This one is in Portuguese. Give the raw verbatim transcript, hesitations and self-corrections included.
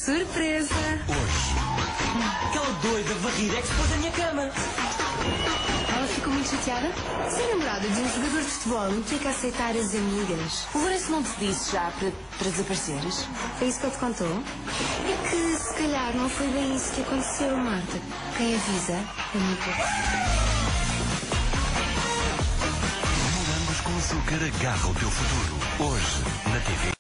Surpresa! Hoje. Aquela doida varrida é que se pôs na minha cama. Ela ficou muito chateada? Ser namorada de um jogador de futebol implica aceitar as amigas. O Lourenço não te disse já para, para desapareceres? Foi isso que ele te contou? É que se calhar não foi bem isso que aconteceu, Marta. Quem avisa é muito. Morangos com açúcar agarra o teu futuro. Hoje, na T V.